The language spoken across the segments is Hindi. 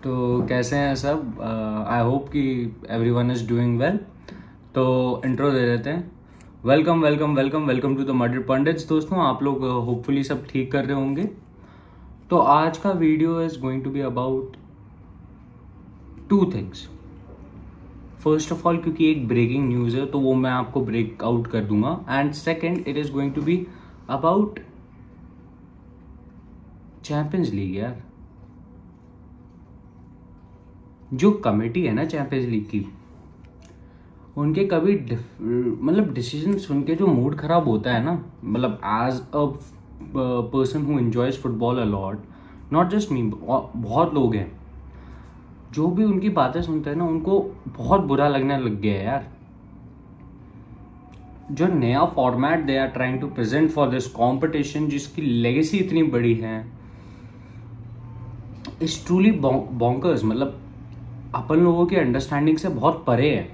तो कैसे हैं सब। आई होप कि एवरीवन इज डूइंग वेल। तो इंट्रो दे देते हैं। Welcome welcome welcome welcome to the murder pandits. दोस्तों, आप लोग होपफुली सब ठीक कर रहे होंगे। तो आज का video is going to be about two things. First of all, क्योंकि एक ब्रेकिंग न्यूज़ है तो वो मैं आपको ब्रेक आउट कर दूंगा। And second, it is going to be about champions league. यार, जो कमेटी है ना चैंपियंस लीग की, उनके कभी मतलब डिसीजन सुन के जो मूड खराब होता है ना, मतलब as a person who enjoys football a lot, not just me, बहुत लोग हैं जो भी उनकी बातें सुनते हैं ना, उनको बहुत बुरा लगने लग गया है यार। जो नया format they are trying to present for this competition, जिसकी लेगेसी इतनी बड़ी है, इज ट्रूली बॉन्कर्स। मतलब अपन लोगों की अंडरस्टैंडिंग से बहुत परे है।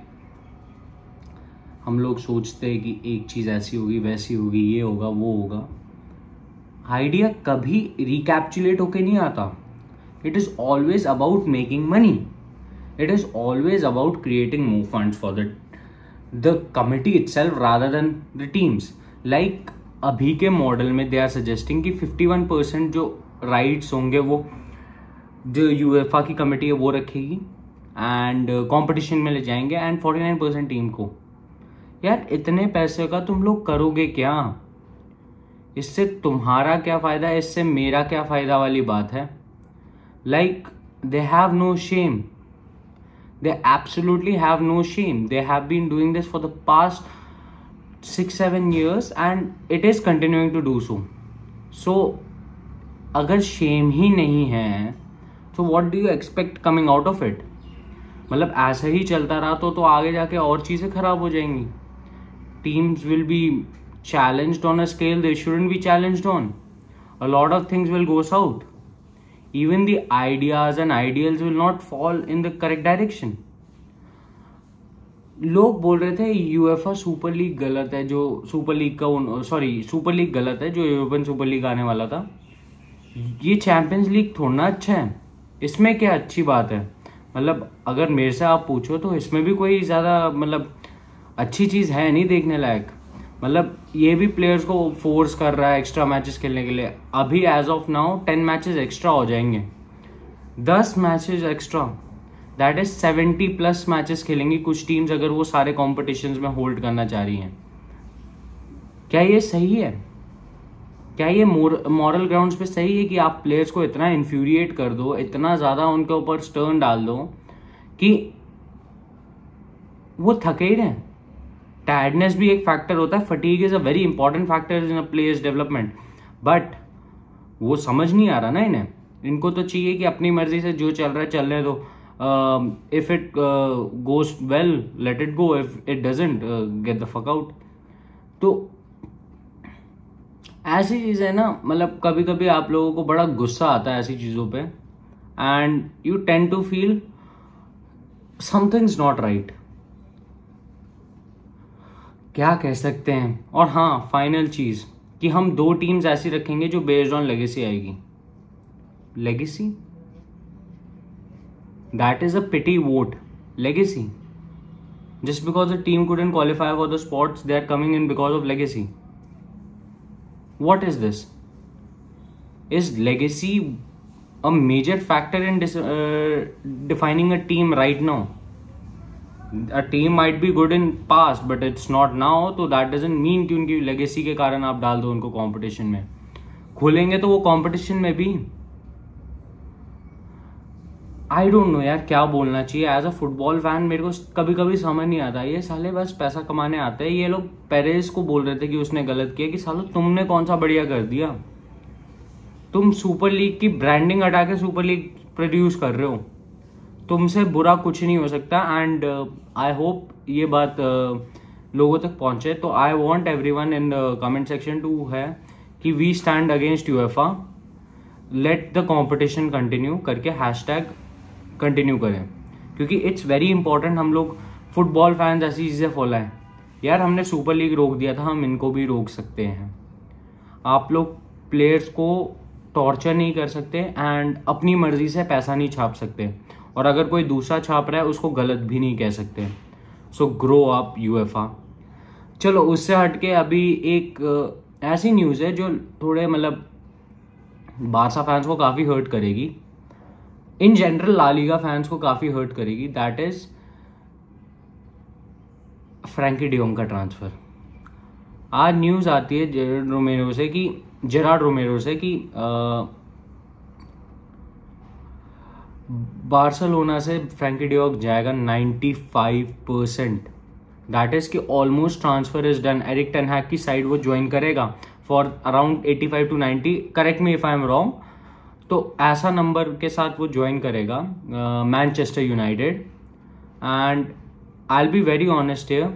हम लोग सोचते हैं कि एक चीज ऐसी होगी, वैसी होगी, ये होगा, वो होगा। आइडिया कभी रिकैप्चुलेट होके नहीं आता। It is always about making money. It is always about creating more funds for the committee itself rather than the teams. Like अभी के मॉडल में दे आर सजेस्टिंग कि 51% जो राइट्स होंगे वो जो यूएफए की कमेटी है वो रखेगी एंड कंपटीशन में ले जाएंगे, एंड 49% टीम को। यार, इतने पैसे का तुम लोग करोगे क्या? इससे तुम्हारा क्या फायदा है, इससे मेरा क्या फायदा वाली बात है। Like they have no shame, they absolutely have no shame. They have been doing this for the past 6-7 years and it is continuing to do so अगर शेम ही नहीं है तो what do you expect coming out of it? मतलब ऐसा ही चलता रहा तो आगे जाके और चीजें खराब हो जाएंगी। Teams will be challenged on a scale they shouldn't be challenged on. A lot of things will go south. Even the ideas and ideals will not fall in the correct direction. लोग बोल रहे थे यूएफए सुपर लीग गलत है, जो सुपर लीग सुपर लीग गलत है जो यूरोपियन सुपर लीग आने वाला था। ये चैंपियंस लीग थोड़ा अच्छा है, इसमें क्या अच्छी बात है? मतलब अगर मेरे से आप पूछो तो इसमें भी कोई ज्यादा मतलब अच्छी चीज है नहीं देखने लायक। मतलब ये भी प्लेयर्स को फोर्स कर रहा है एक्स्ट्रा मैचेस खेलने के लिए। अभी as of now 10 matches extra हो जाएंगे, 10 matches extra, that is 70+ matches खेलेंगी कुछ टीम्स, अगर वो सारे कॉम्पिटिशन्स में होल्ड करना चाह रही हैं। क्या ये सही है? क्या ये मॉरल ग्राउंड्स पे सही है कि आप प्लेयर्स को इतना इन्फ्यूरिएट कर दो, इतना ज्यादा उनके ऊपर स्टर्न डाल दो कि वो थके ही रहें? टायर्डनेस भी एक फैक्टर होता है। Fatigue is a very important factor in a players development, but वो समझ नहीं आ रहा ना इन्हें। इनको तो चाहिए कि अपनी मर्जी से जो चल रहा है चलने दो। If it goes well, let it go, if it doesn't, get the fuck out. तो ऐसी चीज है ना, मतलब कभी कभी आप लोगों को बड़ा गुस्सा आता है ऐसी चीजों पे, and you tend to feel something's not right. क्या कह सकते हैं? और हाँ, फाइनल चीज कि हम 2 टीम्स ऐसी रखेंगे जो बेस्ड ऑन लेगेसी आएगी। Legacy, that is a pity vote. Legacy, just because the team couldn't qualify for the spots, they are coming in because of legacy. What is this? Is legacy a major factor in defining a team right now? A team might be good in past, but it's not now. तो that doesn't mean कि उनकी legacy के कारण आप डाल दो उनको competition में। खोलेंगे तो वो competition में भी। आई डोंट नो यार क्या बोलना चाहिए। एज अ फुटबॉल फैन मेरे को कभी कभी समझ नहीं आता, ये साले बस पैसा कमाने आते हैं। ये लोग पेरेस को बोल रहे थे कि उसने गलत किया, कि सालो तुमने कौन सा बढ़िया कर दिया? तुम सुपर लीग की ब्रांडिंग हटा के सुपर लीग प्रोड्यूस कर रहे हो, तुमसे बुरा कुछ नहीं हो सकता। एंड आई होप ये बात लोगों तक पहुंचे। तो I want everyone in the comment section to है कि we stand against UEFA, let the competition continue करके हैशटैग कंटिन्यू करें, क्योंकि इट्स वेरी इंपॉर्टेंट। हम लोग फुटबॉल फैंस ऐसी चीजें फॉलोएं। यार, हमने सुपर लीग रोक दिया था, हम इनको भी रोक सकते हैं। आप लोग प्लेयर्स को टॉर्चर नहीं कर सकते एंड अपनी मर्जी से पैसा नहीं छाप सकते, और अगर कोई दूसरा छाप रहा है उसको गलत भी नहीं कह सकते। So grow up UEFA. चलो उससे हटके अभी एक ऐसी न्यूज़ है जो थोड़े मतलब बारसा फैंस को काफ़ी हर्ट करेगी, in general La Liga fans को काफ़ी हर्ट करेगी। दैट इज फ्रैंकी डियोंग का ट्रांसफ़र। आज न्यूज़ आती है जेरार्ड रोमेरो से कि बार्सिलोना से फ्रैंकी डियोंग जाएगा 95%। दैट इज कि almost transfer is done. Erik ten Hag की साइड वो ज्वाइन करेगा for around 85 to 90, correct me if I am wrong. तो ऐसा नंबर के साथ वो ज्वाइन करेगा Manchester United. And I will be very honest here,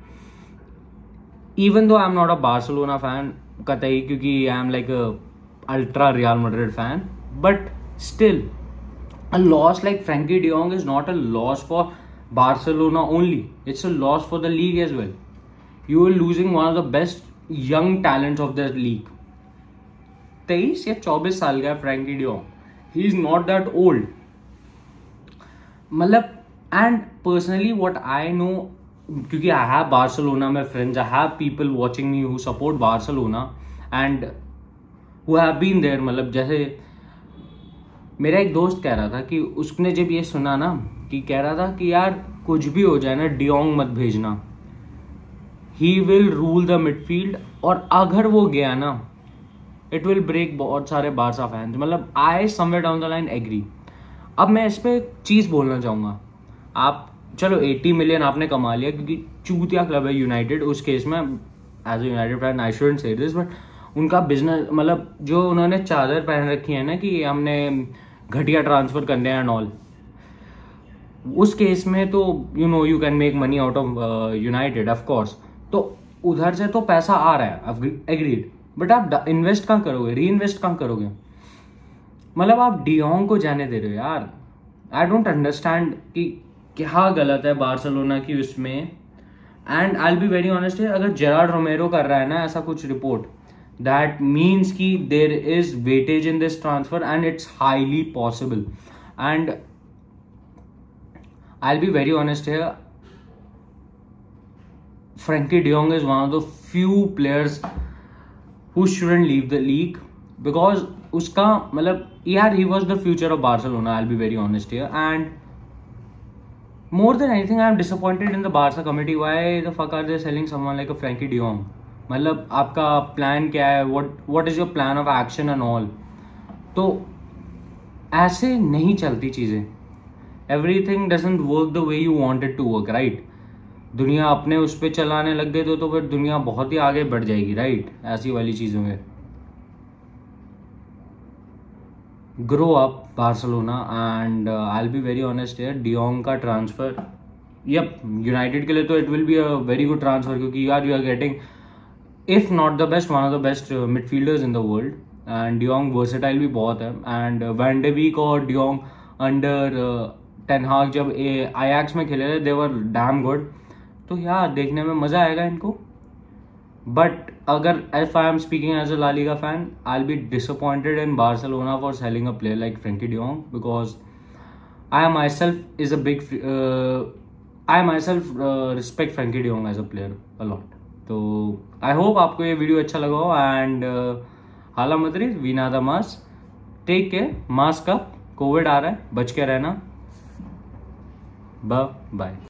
even though I am not a Barcelona fan कतई, क्योंकि I am like ultra Real Madrid fan, but still a loss like Frankie de Jong is not a loss for Barcelona only, it's a loss for the league as well. You are losing one of the best young talents of the league. 23 या 24 साल का Frenkie de Jong, he is not that old. मतलब and personally what I know, क्योंकि I have Barcelona में friends, I have people watching me who support Barcelona and who have been there। मतलब जैसे मेरा एक दोस्त कह रहा था कि उसने जब ये सुना ना, कि कह रहा था कि यार कुछ भी हो जाए ना डियोंग मत भेजना, he will rule the midfield. और अगर वो गया ना इट विल ब्रेक बहुत सारे बारसा फैंस। मतलब I somewhere down the line agree. अब मैं इस पर एक चीज़ बोलना चाहूँगा, आप चलो 80 मिलियन आपने कमा लिया क्योंकि चूतिया क्लब है यूनाइटेड, उस केस में as a United fan I shouldn't say this, but उनका बिजनेस मतलब जो उन्होंने चादर पहन रखी है ना कि हमने घटिया ट्रांसफर करने एंड ऑल, उस केस में तो you know you can make money out of United of course. तो उधर से तो पैसा आ रहा है, एग्रीड, बट आप इन्वेस्ट कहाँ करोगे, री इन्वेस्ट कहाँ करोगे? मतलब आप डियोंग को जाने दे रहे हो यार। आई डोंट अंडरस्टैंड कि क्या गलत है बार्सिलोना की उसमें। And I will be very honest, अगर जेरार्ड रोमेरो कर रहा है ना ऐसा कुछ report, that means ki there is weightage in this transfer and it's highly possible. And I'll be very honest here, Frankie de Jong is one of the few players who shouldn't leave the league, because uska matlab yaar he was the future of Barcelona. I'll be very honest here, and more than anything I'm disappointed in the Barca committee. Why the fuck are they selling someone like a Frankie de Jong? मतलब आपका प्लान क्या है, what is your plan of action and all? तो ऐसे नहीं चलती चीज़ें। Everything doesn't work the way you want it to work, right? दुनिया अपने उस पर चलाने लग गए तो फिर दुनिया बहुत ही आगे बढ़ जाएगी, राइट? ऐसी वाली चीज़ों में grow up Barcelona. And I will be very honest here, de Jong का ट्रांसफर यप यूनाइटेड के लिए तो it will be a very good transfer, क्योंकि यार you are getting if not the best, one of the best midfielders in the world. And De Jong versatile भी बहुत है। and Van de Beek और De Jong under Ten Hag जब Ajax में खेले थे they were damn good। तो यार देखने में मज़ा आएगा इनको। but अगर if I am speaking as a La Liga fan, I'll be disappointed in Barcelona for selling a player like Frankie De Jong, because I myself respect Frankie De Jong as a player a lot। तो आई होप आपको ये वीडियो अच्छा लगा हो। एंड हाला मदरीज वीना the mask, take care, mask up, covid आ रहा है, बच के रहना, बाय।